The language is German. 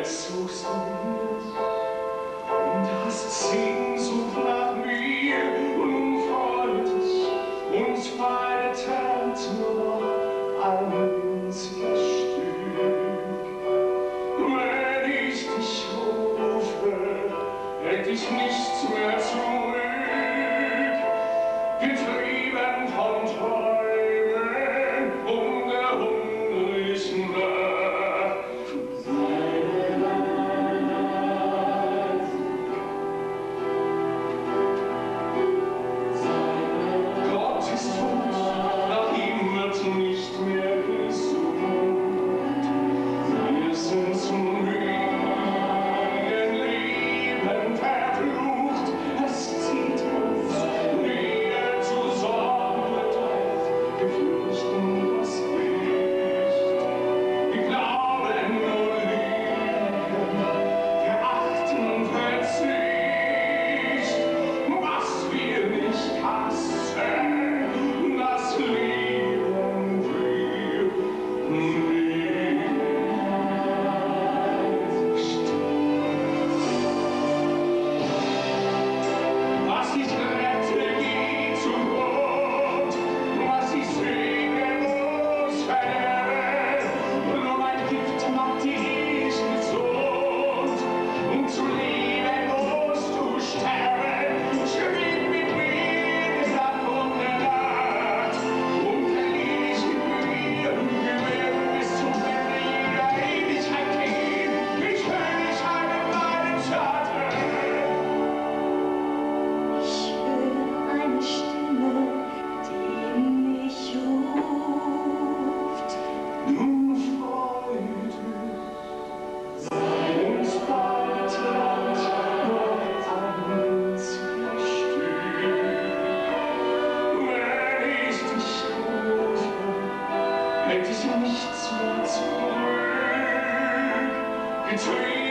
Jetzt suchst du mich und hast Sehnsucht nach mir. Und nun freut es uns beide trennt nur noch ein einziges Stück. Wenn ich dich rufe, hält dich nichts mehr zurück. Getrieben von Träumen um der hungrigen Nacht. Gott ist tot, nach ihm wird nicht mehr gesucht. Wir sind zum ewigen Leben verflucht. Es zieht uns Nähe zu Sorgenverteil. Wir fürchten das Licht. Wir glauben nur Lügen, verachten Verzicht. Was wir nicht hassen, das lieben wir nicht. Was ich rette, geht zu Grund. Was ich singe, muss verderben. Nur mein Gift macht dich gesund. Um zu leben musst du sterben. Schwing mit mir in der Runde Nacht. Und verlieb dich mit mir. Wir werden bis zum Ende jeder Ewigkeit gehen. Ich will dich an meinem Schatten. Ich höre eine Stimme, die mich ruft. Nun freut es, uns beide trennt nur ein einziges Stück. Wenn ich dich rufe, hält dich nichts mehr zurück. Getrieben